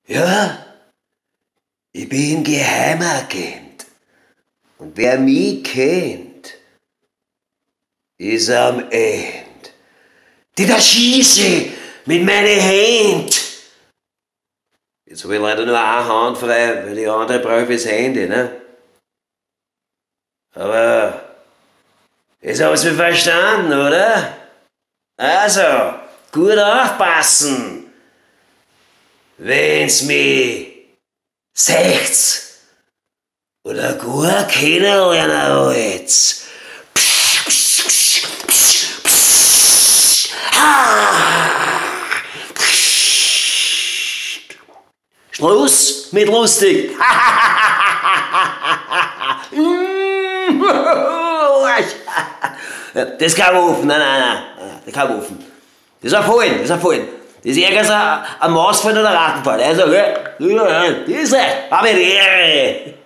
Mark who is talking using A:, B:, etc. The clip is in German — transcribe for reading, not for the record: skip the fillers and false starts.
A: Ja, ich bin Geheimagent. Und wer mich kennt, ist am Ende. Die da schieße mit meinen Händen. Jetzt habe ich leider nur eine Hand frei, weil die andere brauche ich fürs Handy, ne? Aber jetzt hab's mir verstanden, oder? Also, gut aufpassen, wenn's mich seht oder gut kennenlernen wollt. Schluss mit lustig. Das kann man rufen, nein, das kann man rufen. Das ist erfolgen, das ist ärgert ein Mausfall oder ein Rattenfall. Also, das ist es, aber die Ehre.